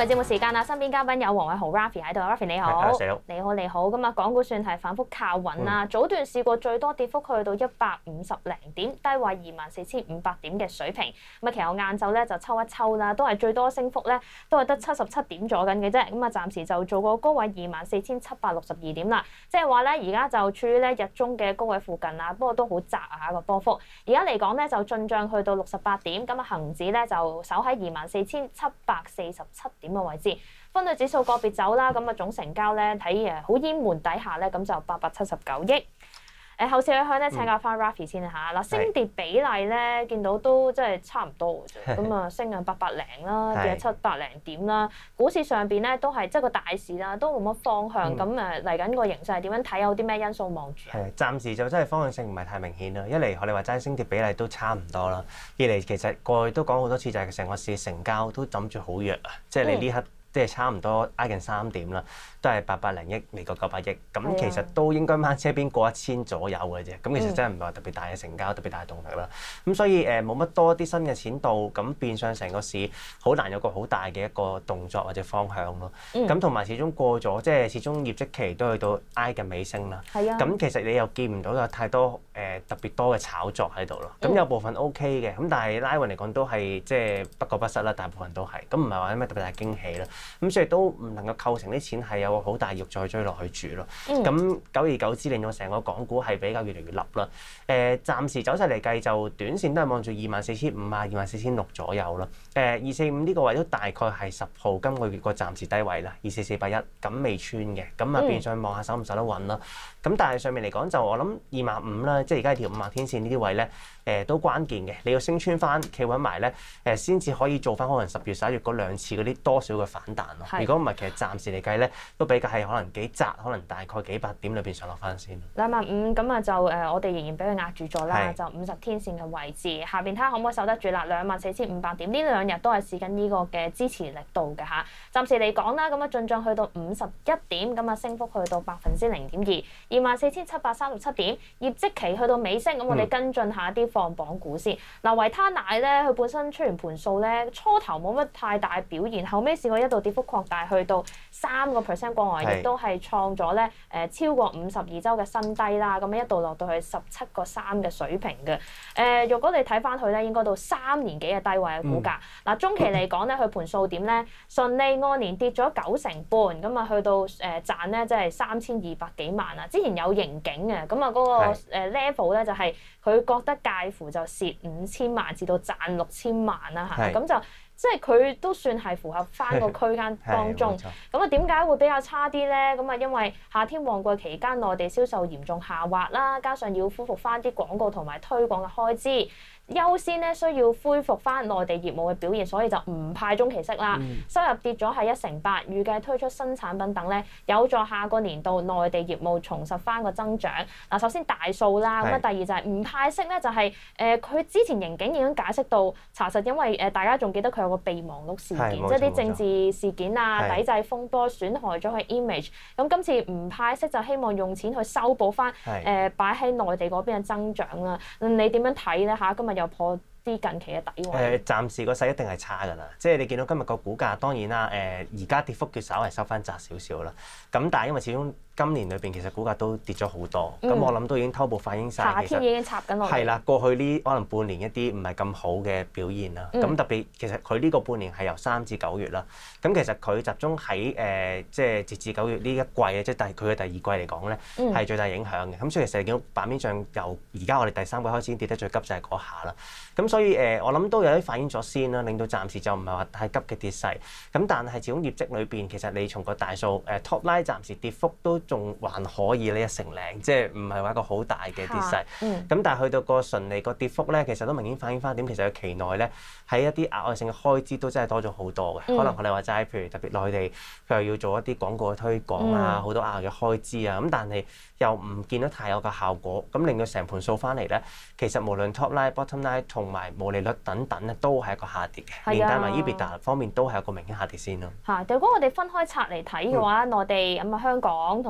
嚟節目時間啦，身邊嘉賓有黃偉豪 Raffy 喺度 ，Raffy 你好，你好你好，咁啊港股算係反覆靠穩啦，嗯、早段試過最多跌幅去到一百五十零點，低位二萬四千五百點嘅水平，咁啊其後晏晝咧就抽一抽啦，都係最多升幅咧都係得七十七點咗緊嘅啫，咁啊暫時就做個高位二萬四千七百六十二點啦，即係話咧而家就處於咧日中嘅高位附近啦，不過都好窄啊個波幅，而家嚟講咧就進帳去到六十八點，咁啊恆指咧就守喺二萬四千七百四十七點嘅位置，分類指數個別走啦，咁啊總成交咧睇誒好淹悶底下咧，咁就八百七十九億。誒後市去向咧，請教翻 Raffy 先嚇。嗱，升跌比例咧，見到都真係差唔多嘅啫。咁啊，升啊八百零啦，跌七百零點啦。股市上邊咧都係即係個大市啦，都冇乜方向。咁誒嚟緊個形勢係點樣睇？有啲咩因素望住？ 係暫時就真係方向性唔係太明顯啦。一嚟我哋話齋升跌比例都差唔多啦。二嚟其實過去都講好多次，就係成個市成交都諗住好弱啊。即係你呢刻。即係差唔多挨近三點啦，都係八百零億嚟過九百億，咁其實都應該掹車邊過一千左右嘅啫。咁其實真係唔係話特別大嘅成交，特別大嘅動力啦。咁所以誒冇乜多啲新嘅錢到，咁變相成個市好難有個好大嘅一個動作或者方向咯。咁同埋始終過咗，即係始終業績期都去到挨近尾聲啦。咁其實你又見唔到有太多誒特別多嘅炒作喺度咯。咁有部分 O K 嘅，咁但係拉勻嚟講都係即係不過不失啦，大部分都係。咁唔係話咩特別大驚喜啦。咁所以都唔能夠構成啲錢係有個好大慾再追落去住咯。咁、嗯、久而久之令到成個港股係比較越嚟越立啦。誒、呃，暫時走勢嚟計就短線都係望住二萬四千五啊、二萬四千六左右啦。誒，二四五呢個位都大概係十號今個月個暫時低位啦，二四四八一咁未穿嘅，咁啊變相望下守唔守得穩啦。咁但係上面嚟講就我諗二萬五啦，即係而家係條五十天線呢啲位咧，誒、呃、都關鍵嘅。你要升穿翻企穩埋咧，誒先至可以做翻可能十月十一月嗰兩次嗰啲多少嘅反彈咯。如果唔係，其實暫時嚟計咧，都比較係可能幾窄，可能大概幾百點裏邊上落翻先。 兩萬五咁啊，就誒我哋仍然俾佢壓住咗啦，就五十天線嘅位置，下邊睇下可唔可以守得住啦。兩萬四千五百點呢兩日都係試緊呢個嘅支持力度嘅嚇。暫時嚟講啦，咁啊進帳去到五十一點，咁啊升幅去到百分之零點二，二萬四千七百三十七點，業績期去到尾聲，咁我哋跟進下啲放榜股先。嗱、嗯，維他奶咧，佢本身出完盤數咧，初頭冇乜太大表現，後尾試過一度跌幅擴大去到三個 percent 過外，亦都係創咗咧誒超過五十二週嘅新低啦。咁樣一度落到去十七個三嘅水平嘅。誒、呃，若果你睇翻佢咧，應該到三年幾嘅低位嘅股價。嗱、嗯，中期嚟講咧，佢盤數點咧？順利按年跌咗九成半，咁啊去到誒賺咧，即係三千二百幾萬啊！之前有盈警嘅，咁啊嗰個 level 咧就係佢覺得介乎就蝕五千萬至到賺六千萬啦嚇，咁就。即係佢都算係符合翻個區間當中，咁啊點解會比較差啲咧？咁啊因為夏天旺季期間內地銷售嚴重下滑啦，加上要恢復翻啲廣告同埋推廣嘅開支，優先咧需要恢復翻內地業務嘅表現，所以就唔派中期息啦。嗯、收入跌咗係一成八，預計推出新產品等咧，有助下個年度內地業務重拾翻個增長。嗱，首先大數啦，咁啊是第二就係唔派息咧，就係誒佢之前盈警已經解釋到查實，因為誒大家仲記得佢有個備忘錄事件，即係啲政治事件啊、是抵制風波，損害咗佢 image。咁今次唔派息就希望用錢去修補翻誒擺喺內地嗰邊嘅增長啦。你點樣睇咧嚇？今日又破啲近期嘅底位。誒，暫時個勢一定係差㗎啦。即係你見到今日個股價，當然啦，誒而家跌幅叫稍為收翻窄少少啦。咁但係因為始終今年裏邊其實股價都跌咗好多，咁、嗯、我諗都已經偷步反映晒。夏天已經插緊落嚟。係啦，過去呢可能半年一啲唔係咁好嘅表現啦。咁、嗯、特別其實佢呢個半年係由三至九月啦。咁其實佢集中喺誒、呃、即係截至九月呢一季嘅，即係第佢嘅第二季嚟講咧，係、嗯、最大影響嘅。咁所以其實見到版面上由而家我哋第三季開始跌得最急就係嗰下啦。咁所以誒、呃，我諗都有啲反映咗先啦，令到暫時就唔係話太急嘅跌勢。咁但係始終業績裏邊，其實你從個大數誒、呃、top line 暫時跌幅都仲還可以呢一成零，即係唔係話一個好大嘅跌勢。咁、嗯、但係去到個純利個跌幅咧，其實都明顯反映翻點。其實佢期內咧喺一啲額外性嘅開支都真係多咗好多嘅。嗯、可能我哋話齋，譬如特別內地佢又要做一啲廣告嘅推廣啊，好、嗯、多額外嘅開支啊。咁但係又唔見得太有個效果，咁令到成盤數翻嚟咧，其實無論 top line、bottom line 同埋毛利率等等咧，都係一個下跌嘅。連帶埋 EBITDA 方面都係有個明顯下跌先咯。嚇！如果我哋分開拆嚟睇嘅話，內、嗯、地咁啊香港同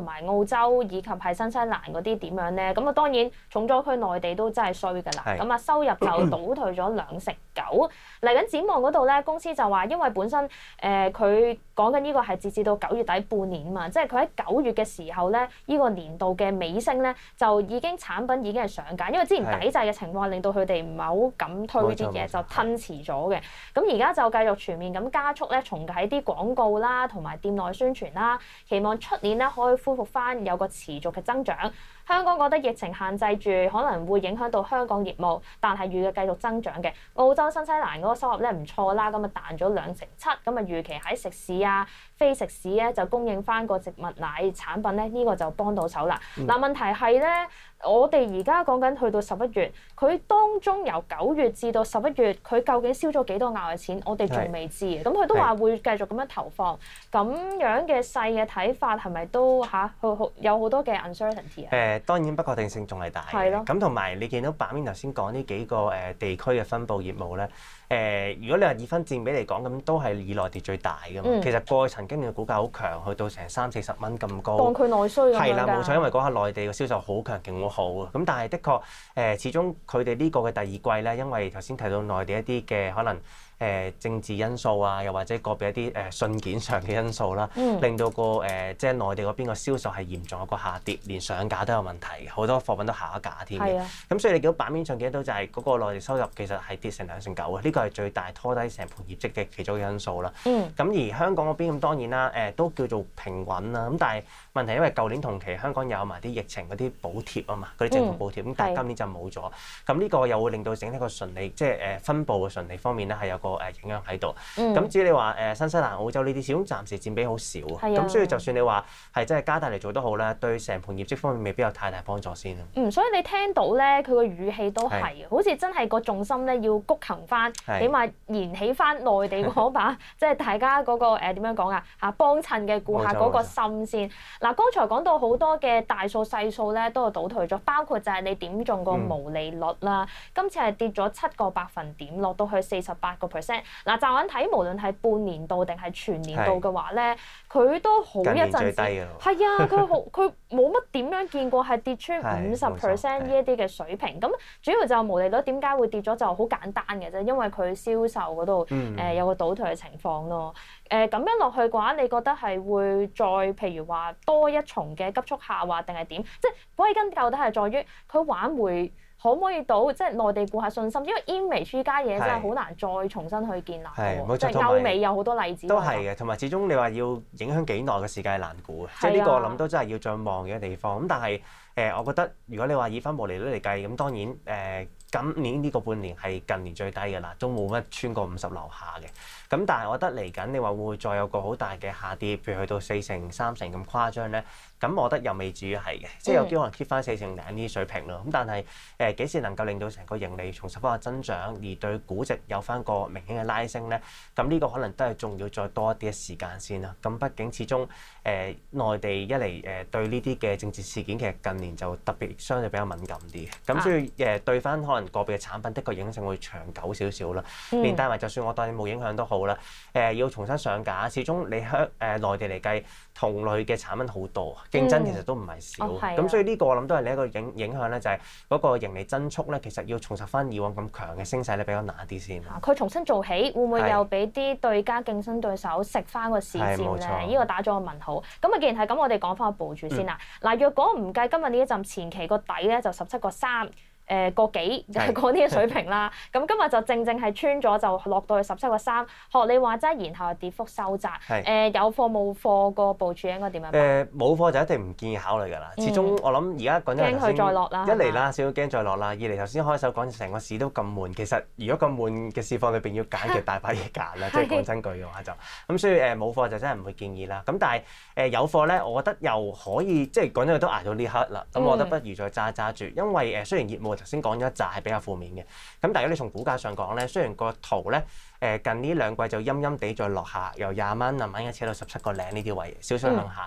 同埋澳洲以及係新西蘭嗰啲點樣咧？咁啊當然重災區內地都真係衰㗎啦。咁啊收入就倒退咗兩成九。嚟緊展望嗰度咧，公司就話因為本身誒佢講緊呢個係截至到九月底半年嘛，即係佢喺九月嘅時候咧，呢、呢個年度嘅尾聲咧就已經產品已經係上架，因為之前抵制嘅情況令到佢哋唔係好敢推呢啲嘢，就吞遲咗嘅。咁而家就繼續全面咁加速咧，重啟啲廣告啦，同埋店內宣傳啦，期望出年咧可以恢復翻有個持續嘅增長。香港覺得疫情限制住可能會影響到香港業務，但係預計繼續增長嘅。澳洲、新西蘭嗰個收入咧唔錯啦，咁啊彈咗兩成七，咁啊預期喺食肆啊、非食肆咧就供應翻個植物奶產品咧，呢、呢個就幫到手啦。嗱、嗯、問題係咧，我哋而家講緊去到十一月，佢當中由九月至到十一月，佢究竟燒咗幾多額嘅錢，我哋仲未知嘅。咁佢都話會繼續咁樣投放，咁樣嘅細嘅睇法係咪都嚇好好有好多嘅 uncertainty 啊？ 誒當然不確定性仲係大嘅，咁同埋你見到版面頭先講呢幾個誒地區嘅分佈業務咧，誒、呃、如果你話以分佔比嚟講，咁都係以內地最大嘅嘛。嗯、其實過去曾經嘅股價好強，去到成三四十蚊咁高。 當佢內需咁樣㗎。係啦， 冇錯，因為嗰下內地嘅銷售好強勁，好好啊。咁但係的確誒、呃，始終佢哋呢個嘅第二季咧，因為頭先提到內地一啲嘅可能。誒政治因素啊，又或者個別一啲誒信件上嘅因素啦，嗯、令到個誒、呃、即係內地嗰邊個銷售係嚴重有個下跌，連上架都有問題，好多貨品都下咗架添嘅。咁、啊、所以你見到版面上見到就係嗰個內地收入其實係跌成兩成九啊，呢個係最大拖低成盤業績嘅其中嘅因素啦。咁、嗯、而香港嗰邊咁當然啦，誒、呃、都叫做平穩啦。咁但係問題因為舊年同期香港有埋啲疫情嗰啲補貼啊嘛，嗰啲政府補貼，咁、嗯、但係今年就冇咗。咁呢個又會令到整體個順利，即係誒分佈嘅順利方面咧係有個誒影響喺度，咁、嗯、至於你話誒新西蘭、澳洲呢啲，始終暫時佔比好少，咁、啊、所以就算你話係真係加大嚟做得好咧，對成盤業績方面未必有太大幫助先。 嗯，所以你聽到咧，佢個語氣都係，好似真係個重心咧要谷行翻，起碼燃起翻內地嗰把，即係大家嗰、嗰個誒點樣講啊嚇幫襯嘅顧客嗰個心先。嗱，剛才講到好多嘅大數細數咧都係倒退咗，包括就係你點中個毛利率啦，嗯、今次係跌咗七個百分點，落到去四十八個 percent。嗱，驟眼睇，無論係半年度定係全年度嘅話咧，佢都好一陣時，係啊，佢好佢冇乜點樣見過係跌穿五十 percent 呢一啲嘅水平。咁主要就毛利率點解會跌咗，就好簡單嘅啫，因為佢銷售嗰度誒有個倒退嘅情況咯。誒、呃、咁樣落去嘅話，你覺得係會再譬如話多一重嘅急速下滑定係點？即係歸根究底係在於佢挽回。可唔可以到即係內地顧客信心？因為 image 呢家嘢真係好難再重新去建立嘅，即係歐美有好多例子。 都係嘅，同埋始終你話要影響幾耐嘅時間係難估嘅，即係呢個我諗都真係要再望嘅地方。咁但係誒、呃，我覺得如果你話以翻毛利率嚟計，咁當然誒、呃、今年呢個半年係近年最低嘅啦，都冇乜穿過五十樓下嘅。咁但係我覺得嚟緊你話會唔會再有個好大嘅下跌，譬如去到四成、三成咁誇張咧？咁我覺得又未至於係嘅，即係有機會可能 keep 翻四成零呢啲水平咯。咁但係誒幾時能夠令到成個盈利重拾翻個增長，而對估值有翻個明顯嘅拉升咧？咁呢個可能都係仲要再多一啲嘅時間先啦。咁畢竟始終誒、呃、內地一嚟誒、呃、對呢啲嘅政治事件其實近年就特別相對比較敏感啲嘅，咁所以誒、呃、對翻可能個別嘅產品的確影響性會長久少少啦。嗯、連帶埋就算我當你冇影響都好啦，誒、呃、要重新上架，始終你香誒內地嚟計同類嘅產品好多。競爭其實都唔係少，咁、嗯哦、所以呢個我諗都係另一個影影響咧，就係嗰個盈利增速咧，其實要重拾翻以往咁強嘅升勢咧，比較難啲先。佢重新做起，會唔會又俾啲對家競爭對手食翻個市佔咧？呢個打咗個問號。咁啊，既然係咁，我哋講翻個部署先啦。嗱、嗯，若果唔計今日呢一陣前期個底咧，就十七個三。誒個幾嗰啲嘅水平啦，咁今日就正正係穿咗，就落到去十七個三。學你話齋，然後係跌幅收窄。誒、呃、有貨冇貨個部署應該點樣？ 誒冇貨就一定唔建議考慮㗎啦。始終我諗而家講緊驚佢再落啦。 一嚟啦，少少驚再落啦；二嚟頭先開手講成個市都咁悶，其實如果咁悶嘅市況裏邊要揀，其實大把嘢揀啦。即係講真句嘅話就咁，所以誒冇貨就真係唔會建議啦。咁但係誒有貨咧，我覺得又可以即係講真句都捱到呢刻啦。咁我覺得不如再揸揸住，因為誒雖然業務頭先講咗一紮係比較負面嘅，咁但係如果你從股價上講咧，雖然個圖咧誒近呢兩季就陰陰地再落下，由廿蚊慢慢一扯到十七個零呢啲位，少少向下。嗯、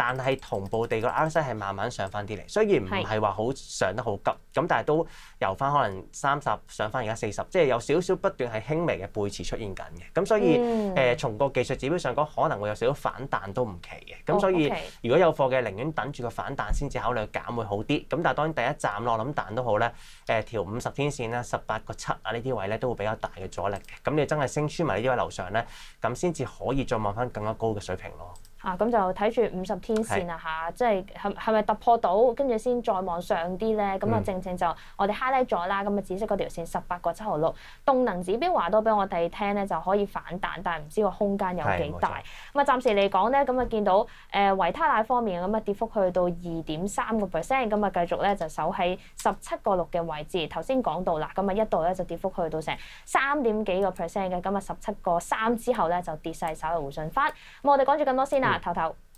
但係同步地個 R S I 係慢慢上翻啲嚟，雖然唔係話好上得好急，咁但係都由翻可能三十上翻而家四十，即係有少少不斷係輕微嘅背馳出現緊嘅。咁所以誒、嗯呃，從個技術指標上講，可能會有少少反彈都唔奇嘅。咁所以、oh, okay. 如果有貨嘅，寧願等住個反彈先至考慮減會好啲。咁但係當然第一站我諗彈都好咧，誒條五十天線啦、十八個七啊呢啲位咧都會比較大嘅阻力嘅。咁你真係升穿埋呢啲位樓上咧，咁先至可以再望翻更加高嘅水平咯。 啊，咁就睇住五十天線啊嚇，即係係係咪突破到，跟住先再望上啲咧？咁啊、嗯、正正就我哋 highlight 咗啦，咁啊紫色嗰條線十八個七毫六，動能指標話到俾我哋聽咧，就可以反彈，但係唔知個空間有幾大。咁啊暫時嚟講咧，咁啊見到誒、呃、維他奶方面咁啊跌幅去到二點三個 percent，咁啊繼續咧就守喺十七個六嘅位置。頭先講到啦，咁啊一度咧就跌幅去到成三點幾個 percent 嘅，咁啊十七個三之後咧就跌勢稍微回順翻。咁我哋講住咁多先啦。頭頭。